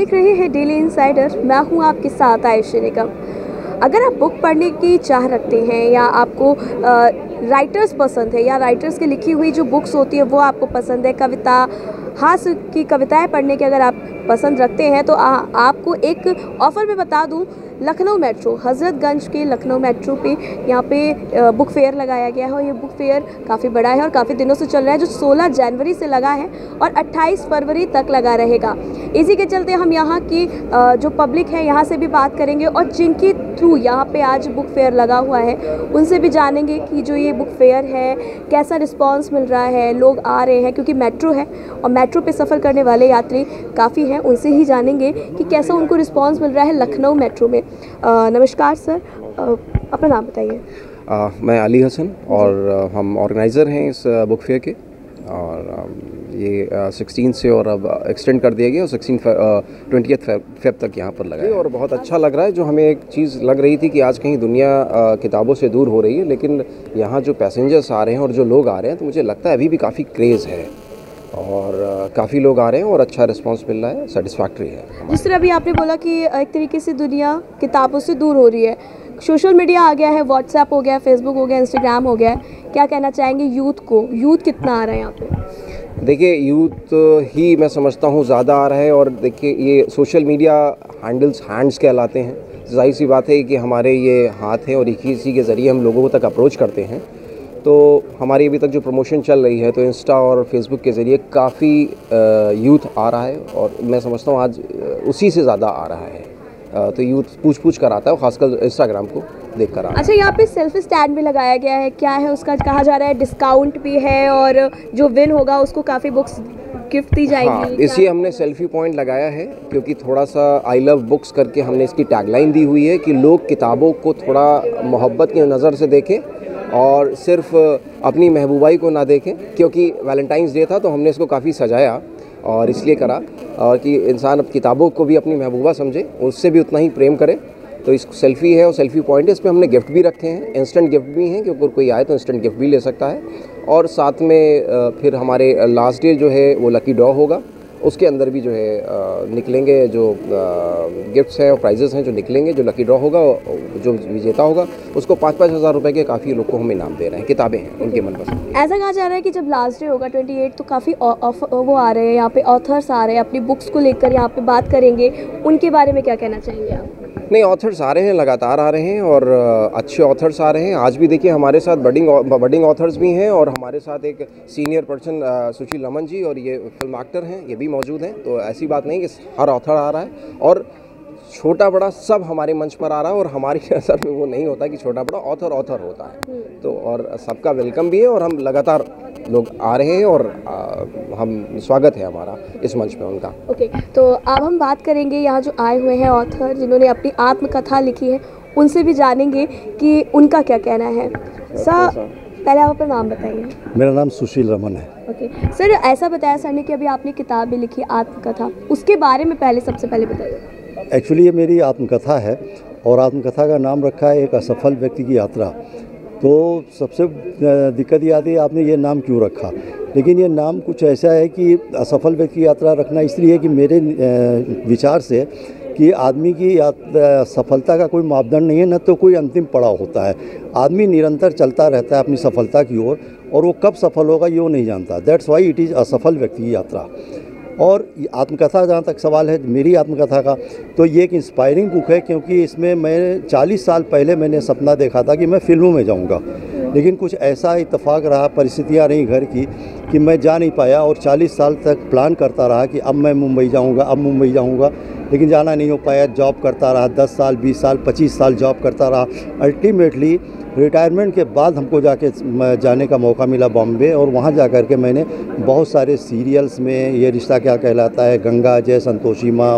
देख रहे हैं डेली इनसाइडर। मैं हूं आपके साथ आयुषी निगम। अगर आप बुक पढ़ने की चाह रखते हैं या आपको राइटर्स पसंद है या राइटर्स की लिखी हुई जो बुक्स होती है वो आपको पसंद है, कविता हास्य की कविताएं पढ़ने की अगर आप पसंद रखते हैं तो आपको एक ऑफ़र में बता दूं, लखनऊ मेट्रो हज़रतगंज के लखनऊ मेट्रो पे यहाँ पे बुक फेयर लगाया गया है और ये बुक फेयर काफ़ी बड़ा है और काफ़ी दिनों से चल रहा है, जो 16 जनवरी से लगा है और 28 फरवरी तक लगा रहेगा। इसी के चलते हम यहाँ की जो पब्लिक है यहाँ से भी बात करेंगे और जिनके थ्रू यहाँ पे आज बुक फेयर लगा हुआ है उनसे भी जानेंगे कि जो ये बुक फेयर है कैसा रिस्पॉन्स मिल रहा है, लोग आ रहे हैं क्योंकि मेट्रो है और मेट्रो पे सफ़र करने वाले यात्री काफ़ी हैं, उनसे ही जानेंगे कि कैसा उनको रिस्पॉन्स मिल रहा है लखनऊ मेट्रो में। नमस्कार सर, अपना नाम बताइए। मैं अली हसन और हम ऑर्गेनाइज़र हैं इस बुक फेयर के और ये 16 से और अब एक्सटेंड कर दिया गया और 20 फेब तक यहाँ पर लगा है और बहुत अच्छा लग रहा है। जो हमें एक चीज़ लग रही थी कि आज कहीं दुनिया किताबों से दूर हो रही है, लेकिन यहाँ जो पैसेंजर्स आ रहे हैं और जो लोग आ रहे हैं तो मुझे लगता है अभी भी काफ़ी क्रेज़ है और काफ़ी लोग आ रहे हैं और अच्छा रिस्पांस मिल रहा है, सेटिस्फैक्ट्री है। जिस तरह अभी आपने बोला कि एक तरीके से दुनिया किताबों से दूर हो रही है, सोशल मीडिया आ गया है, व्हाट्सएप हो गया, फेसबुक हो गया, इंस्टाग्राम हो गया, क्या कहना चाहेंगे यूथ को? यूथ कितना आ रहा है यहाँ पे? देखिए यूथ ही मैं समझता हूँ ज़्यादा आ रहा है और देखिए ये सोशल मीडिया हैंड्स कहलाते हैं। जाहिर सी बात है कि हमारे ये हाथ हैं और इसी के ज़रिए हम लोगों तक अप्रोच करते हैं। तो हमारी अभी तक जो प्रमोशन चल रही है तो इंस्टा और फेसबुक के ज़रिए काफ़ी यूथ आ रहा है और मैं समझता हूँ आज उसी से ज़्यादा आ रहा है। तो यूथ पूछ कर आता है, खासकर इंस्टाग्राम को देख कर आता है। अच्छा, यहाँ पे सेल्फी स्टैंड भी लगाया गया है, क्या है उसका? कहा जा रहा है डिस्काउंट भी है और जो विन होगा उसको काफ़ी बुक्स गिफ्ट दी जाएगी। हाँ, इसलिए हमने सेल्फी पॉइंट लगाया है क्योंकि थोड़ा सा आई लव बुक्स करके हमने इसकी टैगलाइन दी हुई है कि लोग किताबों को थोड़ा मोहब्बत की नज़र से देखें और सिर्फ अपनी महबूबाई को ना देखें। क्योंकि वैलेंटाइंस डे था तो हमने इसको काफ़ी सजाया और इसलिए करा और कि इंसान अब किताबों को भी अपनी महबूबा समझे, उससे भी उतना ही प्रेम करे। तो इस सेल्फ़ी है और सेल्फ़ी पॉइंट है, इस पर हमने गिफ्ट भी रखे हैं, इंस्टेंट गिफ्ट भी हैं कि अगर कोई आए तो इंस्टेंट गिफ्ट भी ले सकता है। और साथ में फिर हमारे लास्ट डे जो है वो लकी ड्रॉ होगा, उसके अंदर भी जो है निकलेंगे जो गिफ्ट्स हैं और प्राइजेस हैं जो निकलेंगे। जो लकी ड्रॉ होगा, जो विजेता होगा उसको 5-5 हज़ार रुपये के काफ़ी लोग को हम इनाम दे रहे हैं, किताबें हैं उनके मनपसंद। ऐसा कहा जा रहा है कि जब लास्ट डे होगा 28 तो काफ़ी वो आ रहे हैं यहाँ पे, ऑथर्स आ रहे हैं अपनी बुक्स को लेकर यहाँ पे बात करेंगे, उनके बारे में क्या कहना चाहेंगे आप? नहीं, ऑथर्स आ रहे हैं, लगातार आ रहे हैं और अच्छे ऑथर्स आ रहे हैं। आज भी देखिए हमारे साथ बडिंग ऑथर्स भी हैं और हमारे साथ एक सीनियर पर्सन सुशील रमन जी और ये फिल्म एक्टर हैं, ये भी मौजूद हैं। तो ऐसी बात नहीं कि हर ऑथर आ रहा है और छोटा बड़ा सब हमारे मंच पर आ रहा है और हमारी नज़र में वो नहीं होता कि छोटा बड़ा ऑथर होता है। तो और सबका वेलकम भी है और हम लगातार लोग आ रहे हैं और हम स्वागत है हमारा इस मंच पे उनका। ओके, तो अब हम बात करेंगे यहाँ जो आए हुए हैं ऑथर जिन्होंने अपनी आत्मकथा लिखी है, उनसे भी जानेंगे कि उनका क्या कहना है। सर, पहले आप अपना नाम बताइए। मेरा नाम सुशील रमन है। ओके सर, ऐसा बताया सर ने कि अभी आपने किताब भी लिखी आत्मकथा, उसके बारे में सबसे पहले बताइए। एक्चुअली ये मेरी आत्मकथा है और आत्मकथा का नाम रखा है एक असफल व्यक्ति की यात्रा। तो सबसे दिक्कत ये आती है आपने ये नाम क्यों रखा, लेकिन ये नाम कुछ ऐसा है कि असफल व्यक्ति की यात्रा रखना इसलिए कि मेरे विचार से कि आदमी की सफलता का कोई मापदंड नहीं है, न तो कोई अंतिम पड़ाव होता है। आदमी निरंतर चलता रहता है अपनी सफलता की ओर और वो कब सफल होगा ये वो नहीं जानता। दैट्स वाई इट इज़ असफल व्यक्ति की यात्रा। और आत्मकथा जहाँ तक सवाल है मेरी आत्मकथा का, तो ये एक इंस्पायरिंग बुक है क्योंकि इसमें मैं 40 साल पहले मैंने सपना देखा था कि मैं फिल्मों में जाऊँगा, लेकिन कुछ ऐसा इत्तेफाक रहा, परिस्थितियाँ रहीं घर की कि मैं जा नहीं पाया और 40 साल तक प्लान करता रहा कि अब मैं मुंबई जाऊँगा, लेकिन जाना नहीं हो पाया। जॉब करता रहा 10 साल, 20 साल, 25 साल जॉब करता रहा। अल्टीमेटली रिटायरमेंट के बाद हमको जाने का मौका मिला बॉम्बे और वहाँ जा कर के मैंने बहुत सारे सीरियल्स में ये रिश्ता क्या कहलाता है, गंगा, जय संतोषी माँ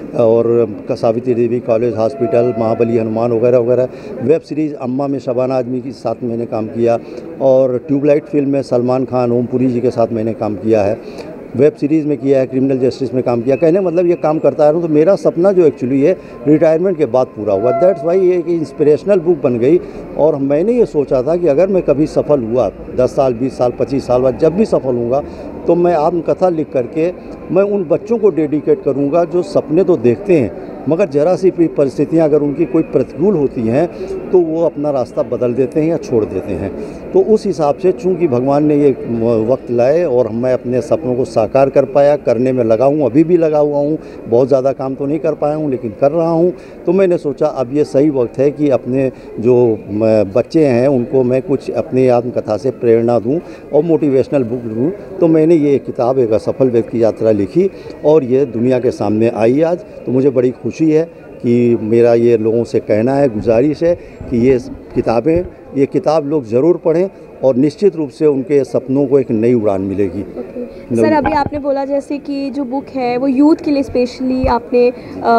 और सावित्री देवी कॉलेज हॉस्पिटल, महाबली हनुमान वगैरह वगैरह, वेब सीरीज़ अम्मा में शबाना आजमी के साथ मैंने काम किया और ट्यूबलाइट फिल्म में सलमान खान, ओमपुरी जी के साथ मैंने काम किया है। वेब सीरीज़ में किया है, क्रिमिनल जस्टिस में काम किया। कहने मतलब ये काम करता रहा हूँ। तो मेरा सपना जो एक्चुअली है रिटायरमेंट के बाद पूरा हुआ। दैट्स वाई ये एक इंस्पिरेशनल बुक बन गई और मैंने ये सोचा था कि अगर मैं कभी सफल हुआ 10 साल, 20 साल, 25 साल बाद जब भी सफल हूँगा तो मैं आत्मकथा लिख करके मैं उन बच्चों को डेडिकेट करूँगा जो सपने तो देखते हैं मगर ज़रा सी भी परिस्थितियाँ अगर उनकी कोई प्रतिकूल होती हैं तो वो अपना रास्ता बदल देते हैं या छोड़ देते हैं। तो उस हिसाब से चूँकि भगवान ने ये वक्त लाए और मैं अपने सपनों को साकार कर पाया, करने में लगा हूँ, अभी भी लगा हुआ हूँ। बहुत ज़्यादा काम तो नहीं कर पाया हूँ लेकिन कर रहा हूँ। तो मैंने सोचा अब ये सही वक्त है कि अपने जो बच्चे हैं उनको मैं कुछ अपनी आत्मकथा से प्रेरणा दूँ और मोटिवेशनल बुक दूँ। तो मैंने ये किताब एक असफल व्यक्ति की यात्रा लिखी और ये दुनिया के सामने आई आज। तो मुझे बड़ी खुशी है कि मेरा ये लोगों से कहना है, गुजारिश है कि ये किताब लोग ज़रूर पढ़ें और निश्चित रूप से उनके सपनों को एक नई उड़ान मिलेगी। सर, अभी आपने बोला जैसे कि जो बुक है वो यूथ के लिए स्पेशली आपने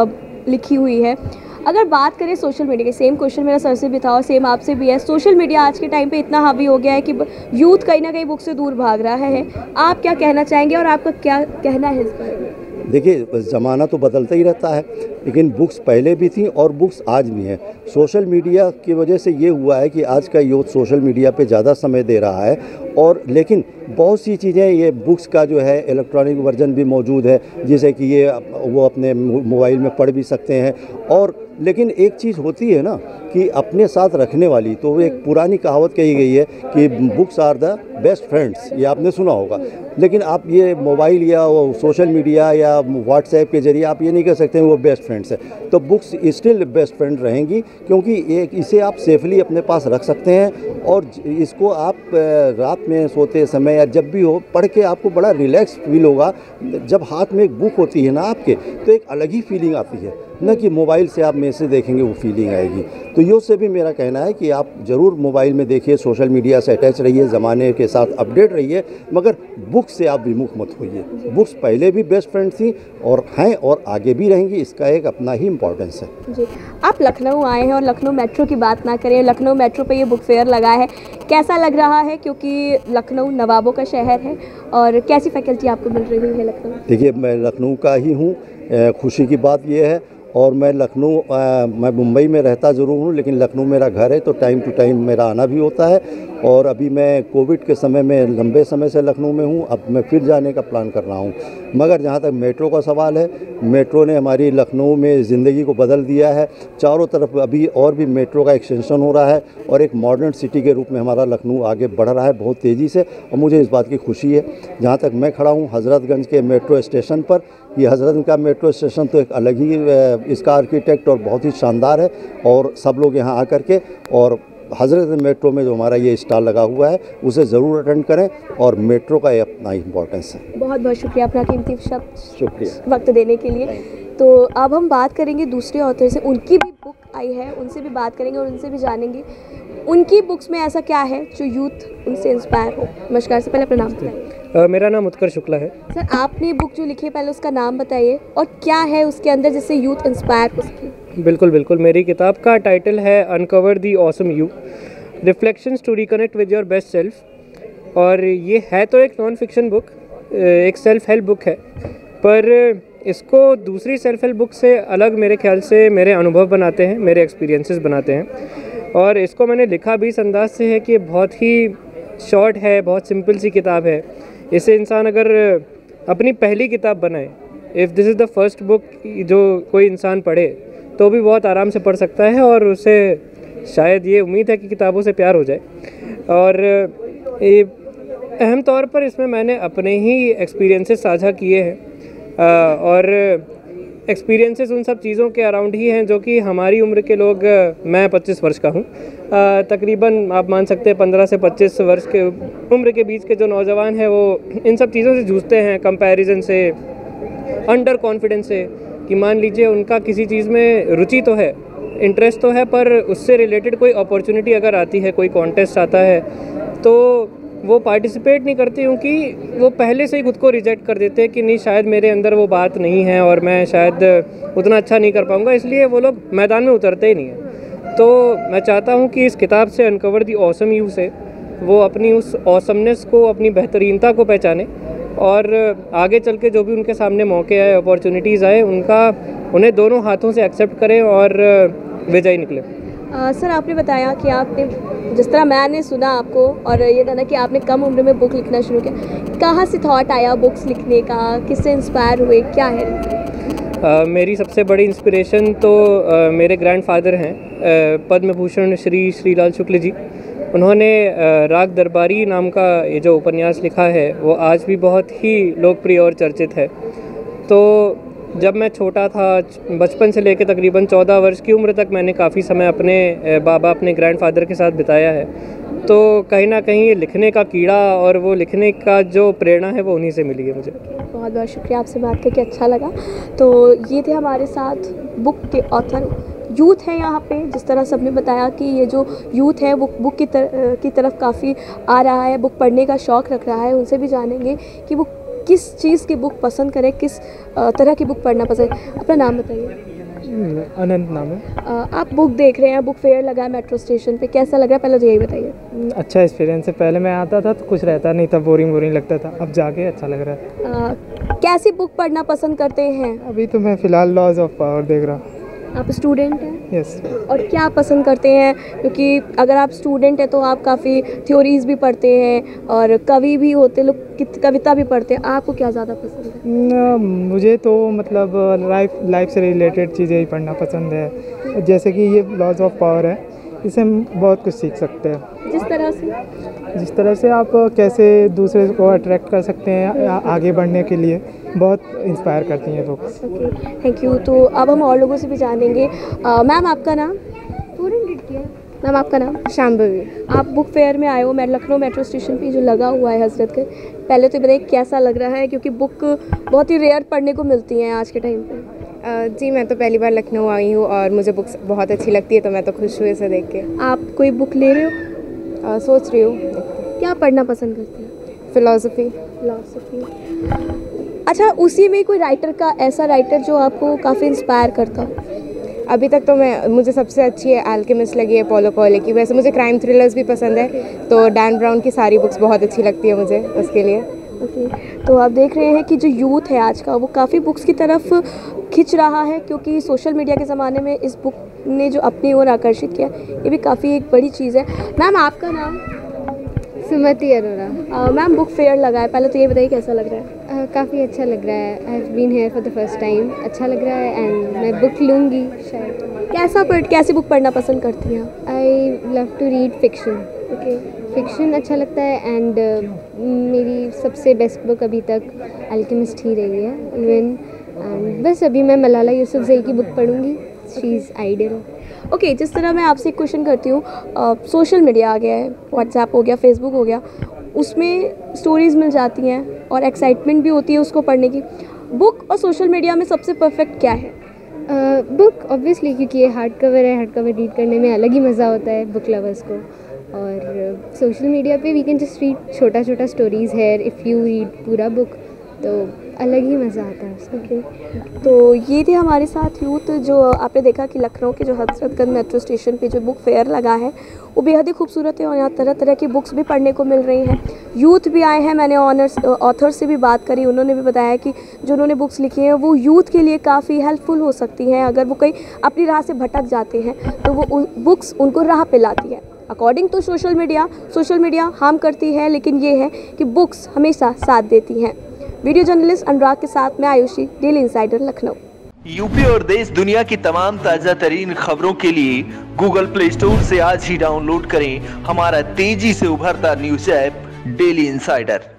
लिखी हुई है। अगर बात करें सोशल मीडिया की, सेम क्वेश्चन मेरा सर से भी था और सेम आपसे भी है। सोशल मीडिया आज के टाइम पे इतना हावी हो गया है कि यूथ कहीं ना कहीं बुक से दूर भाग रहा है। आप क्या कहना चाहेंगे और आपका क्या कहना है इस बारे में? देखिए, ज़माना तो बदलता ही रहता है लेकिन बुक्स पहले भी थी और बुक्स आज भी हैं। सोशल मीडिया की वजह से ये हुआ है कि आज का यूथ सोशल मीडिया पे ज़्यादा समय दे रहा है और लेकिन बहुत सी चीज़ें ये बुक्स का जो है इलेक्ट्रॉनिक वर्जन भी मौजूद है, जैसे कि ये वो अपने मोबाइल में पढ़ भी सकते हैं। और लेकिन एक चीज़ होती है ना कि अपने साथ रखने वाली, तो एक पुरानी कहावत कही गई है कि books are the best friends, ये आपने सुना होगा। लेकिन आप ये मोबाइल या सोशल मीडिया या व्हाट्सएप के ज़रिए आप ये नहीं कह सकते वो बेस्ट फ्रेंड्स है। तो बुक्स स्टिल बेस्ट फ्रेंड रहेंगी क्योंकि इसे आप सेफली अपने पास रख सकते हैं और इसको आप रात में सोते समय या जब भी हो पढ़ के आपको बड़ा रिलैक्स फील होगा। जब हाथ में एक बुक होती है ना आपके, तो एक अलग ही फीलिंग आती है, न कि मोबाइल से आप मैसेज देखेंगे वो फीलिंग आएगी। तो यो से भी मेरा कहना है कि आप ज़रूर मोबाइल में देखिए, सोशल मीडिया से अटैच रहिए, ज़माने के साथ अपडेट रहिए, मगर बुक से आप विमुख मत होइए। बुक्स पहले भी बेस्ट फ्रेंड थी और हैं और आगे भी रहेंगी, इसका एक अपना ही इम्पोर्टेंस है। जी, आप लखनऊ आए हैं और लखनऊ मेट्रो की बात ना करें, लखनऊ मेट्रो पे ये बुक फेयर लगा है, कैसा लग रहा है? क्योंकि लखनऊ नवाबों का शहर है और कैसी फैकल्टी आपको मिल रही है लखनऊ? देखिए, मैं लखनऊ का ही हूँ। खुशी की बात यह है और मैं मैं मुंबई में रहता ज़रूर हूँ लेकिन लखनऊ मेरा घर है, तो टाइम टू टाइम मेरा आना भी होता है। और अभी मैं कोविड के समय में लंबे समय से लखनऊ में हूँ, अब मैं फिर जाने का प्लान कर रहा हूँ। मगर जहाँ तक मेट्रो का सवाल है, मेट्रो ने हमारी लखनऊ में ज़िंदगी को बदल दिया है। चारों तरफ अभी और भी मेट्रो का एक्सटेंशन हो रहा है और एक मॉडर्न सिटी के रूप में हमारा लखनऊ आगे बढ़ रहा है बहुत तेज़ी से, और मुझे इस बात की खुशी है। जहाँ तक मैं खड़ा हूँ हज़रतगंज के मेट्रो स्टेशन पर, ये हज़रतगंज का मेट्रो स्टेशन तो एक अलग ही इसका आर्किटेक्ट और बहुत ही शानदार है और सब लोग यहाँ आकर के और हज़रतगंज मेट्रो में जो हमारा ये स्टॉल लगा हुआ है उसे ज़रूर अटेंड करें और मेट्रो का ये अपना इम्पोर्टेंस है। बहुत बहुत शुक्रिया अपना कीमती शुक्रिया वक्त देने के लिए। तो अब हम बात करेंगे दूसरे ऑथर से, उनकी भी बुक आई है, उनसे भी बात करेंगे और उनसे भी जानेंगे उनकी बुक्स में ऐसा क्या है जो यूथ उनसे इंस्पायर हो। नमस्कार, से पहले अपना नाम बताइए। मेरा नाम उत्कर्ष शुक्ला है। सर, आपने बुक जो लिखी है पहले उसका नाम बताइए और क्या है उसके अंदर जिससे यूथ इंस्पायर हो सके। बिल्कुल, मेरी किताब का टाइटल है uncover the awesome you, reflections to reconnect with your best self. और ये है तो एक नॉन फिक्शन बुक, एक सेल्फ हेल्प बुक है, पर इसको दूसरी सेल्फ हेल्प बुक से अलग मेरे ख्याल से मेरे अनुभव बनाते हैं, मेरे एक्सपीरियंसेस बनाते हैं। और इसको मैंने लिखा भी इस अंदाज से है कि ये बहुत ही शॉर्ट है, बहुत सिंपल सी किताब है। इसे इंसान अगर अपनी पहली किताब बनाए, if this is the first book जो कोई इंसान पढ़े, तो भी बहुत आराम से पढ़ सकता है और उसे शायद ये उम्मीद है कि किताबों से प्यार हो जाए। और ये अहम तौर पर इसमें मैंने अपने ही एक्सपीरियंसेस साझा किए हैं और एक्सपीरियंसेस उन सब चीज़ों के अराउंड ही हैं जो कि हमारी उम्र के लोग, मैं 25 वर्ष का हूँ, तकरीबन आप मान सकते हैं 15 से 25 वर्ष के उम्र के बीच के जो नौजवान हैं वो इन सब चीज़ों से जूझते हैं, कंपैरिजन से, अंडर कॉन्फिडेंस से, कि मान लीजिए उनका किसी चीज़ में रुचि तो है, इंटरेस्ट तो है, पर उससे रिलेटेड कोई अपॉर्चुनिटी अगर आती है, कोई कॉन्टेस्ट आता है, तो वो पार्टिसिपेट नहीं करते क्योंकि वो पहले से ही खुद को रिजेक्ट कर देते हैं कि नहीं, शायद मेरे अंदर वो बात नहीं है और मैं शायद उतना अच्छा नहीं कर पाऊँगा, इसलिए वो लोग मैदान में उतरते ही नहीं हैं। तो मैं चाहता हूँ कि इस किताब से अनकवर दी ऑसम यू से वो अपनी उस ऑसमनेस को, अपनी बेहतरीनता को पहचाने और आगे चल के जो भी उनके सामने मौके आए, अपॉर्चुनिटीज़ आए, उन्हें दोनों हाथों से एक्सेप्ट करें और विजयी निकले। सर, आपने बताया कि आपने, जिस तरह मैंने सुना आपको, और ये था ना कि आपने कम उम्र में बुक लिखना शुरू किया, कहाँ से थॉट आया बुक्स लिखने का, किससे इंस्पायर हुए, क्या है? मेरी सबसे बड़ी इंस्पिरेशन तो मेरे ग्रैंडफादर हैं, पद्म भूषण श्री श्रीलाल शुक्ल जी। उन्होंने राग दरबारी नाम का ये जो उपन्यास लिखा है वो आज भी बहुत ही लोकप्रिय और चर्चित है। तो जब मैं छोटा था, बचपन से लेकर तकरीबन 14 वर्ष की उम्र तक मैंने काफ़ी समय अपने बाबा, अपने ग्रैंडफादर के साथ बिताया है। तो कहीं ना कहीं लिखने का कीड़ा और वो लिखने का जो प्रेरणा है वो उन्हीं से मिली है मुझे। बहुत बहुत शुक्रिया, आपसे बात करके अच्छा लगा। तो ये थे हमारे साथ बुक के ऑथर, यूथ है यहाँ पे। जिस तरह सबने बताया कि ये जो यूथ है वो बुक की तरफ काफ़ी आ रहा है, बुक पढ़ने का शौक़ रख रहा है। उनसे भी जानेंगे कि वो किस चीज़ की बुक पसंद करें, किस तरह की बुक पढ़ना पसंद। अपना नाम बताइए। अनंत नाम है। आप बुक देख रहे हैं, बुक फेयर लगा है मेट्रो स्टेशन पे, कैसा लग रहा है पहले तो यही बताइए। अच्छा एक्सपीरियंस है। पहले मैं आता था तो कुछ रहता नहीं था, बोरिंग लगता था, अब जाके अच्छा लग रहा है। कैसी बुक पढ़ना पसंद करते हैं? अभी तो मैं फ़िलहाल लॉज ऑफ पावर देख रहा हूँ। आप स्टूडेंट हैं? यस। और क्या पसंद करते हैं? क्योंकि अगर आप स्टूडेंट हैं तो आप काफ़ी थ्योरीज़ भी पढ़ते हैं और कवि भी होते लोग, कविता भी पढ़ते हैं। आपको क्या ज़्यादा पसंद है? मुझे तो मतलब लाइफ से रिलेटेड चीज़ें ही पढ़ना पसंद है। जैसे कि ये लॉज ऑफ पावर है, इससे हम बहुत कुछ सीख सकते हैं। जिस तरह से आप कैसे दूसरे को अट्रैक्ट कर सकते हैं आगे बढ़ने के लिए, बहुत इंस्पायर करती हैं बुक्स। Thank you. तो अब हम और लोगों से भी जानेंगे। मैम आपका नाम? मैम आपका नाम? शांभवी। आप बुक फेयर में आए हो, मैं लखनऊ मेट्रो स्टेशन पे जो लगा हुआ है हजरत के, पहले तो बताइए कैसा लग रहा है, क्योंकि बुक बहुत ही रेयर पढ़ने को मिलती हैं आज के टाइम पे। जी मैं तो पहली बार लखनऊ आई हूँ और मुझे बुक्स बहुत अच्छी लगती है, तो मैं तो खुश हुई इसे देख के। आप कोई बुक ले रहे हो? सोच रही हूँ। क्या पढ़ना पसंद करते हैं? फ़िलॉसफी। अच्छा, उसी में कोई राइटर का, ऐसा राइटर जो आपको काफ़ी इंस्पायर करता हो? अभी तक तो मुझे सबसे अच्छी है अल्केमिस्ट लगी है पॉलो कोएल्हो की। वैसे मुझे क्राइम थ्रिलर्स भी पसंद है, तो डैन ब्राउन की सारी बुक्स बहुत अच्छी लगती है मुझे उसके लिए। तो आप देख रहे हैं कि जो यूथ है आज का वो काफ़ी बुक्स की तरफ खिंच रहा है, क्योंकि सोशल मीडिया के ज़माने में इस बुक ने जो अपनी ओर आकर्षित किया, ये भी काफ़ी एक बड़ी चीज़ है। मैम आपका नाम? Sumati Arora. Ma'am book fair लगा है, पहले तो ये बताइए कैसा लग रहा है? काफ़ी अच्छा लग रहा है। I have been here for the first time. अच्छा लग रहा है एंड मैं बुक लूँगी शायद। कैसी बुक पढ़ना पसंद करती हैं? I love to read fiction. Fiction अच्छा लगता है एंड मेरी सबसे बेस्ट बुक अभी तक अल्केमिस्ट ही रही है इवन। एंड बस अभी मैं मलाला यूसुफज़ई की बुक पढ़ूँगी, शी इज़ आइडियल। ओके, जिस तरह मैं आपसे एक क्वेश्चन करती हूँ, सोशल मीडिया आ गया है, व्हाट्सएप हो गया, फेसबुक हो गया, उसमें स्टोरीज़ मिल जाती हैं और एक्साइटमेंट भी होती है उसको पढ़ने की। बुक और सोशल मीडिया में सबसे परफेक्ट क्या है? बुक ऑब्वियसली, क्योंकि ये हार्ड कवर है, हार्ड कवर रीड करने में अलग ही मज़ा होता है बुक लवर्स को। और सोशल मीडिया पे वी कैन जस्ट रीड छोटा छोटा स्टोरीज़ है। इफ़ यू रीड पूरा बुक तो अलग ही मज़ा आता है उसका। तो ये थे हमारे साथ यूथ, जो आपने देखा कि लखनऊ के जो हजरतगंज मेट्रो स्टेशन पे जो बुक फेयर लगा है वो बेहद ही खूबसूरत है और यहाँ तरह तरह की बुक्स भी पढ़ने को मिल रही हैं। यूथ भी आए हैं, मैंने ऑथर से भी बात करी, उन्होंने भी बताया कि जो उन्होंने बुक्स लिखी हैं वो यूथ के लिए काफ़ी हेल्पफुल हो सकती हैं। अगर वो कहीं अपनी राह से भटक जाते हैं तो वो बुक्स उनको राह पे लाती है। According to social media harm करती है, लेकिन ये है कि बुक्स हमेशा साथ देती हैं। वीडियो जर्नलिस्ट अनुराग के साथ मैं Ayushi, daily insider Lucknow. UP और देश दुनिया की तमाम ताज़ा तरीन खबरों के लिए गूगल प्ले स्टोर से आज ही डाउनलोड करें हमारा तेजी से उभरता न्यूज़ ऐप डेली इंसाइडर।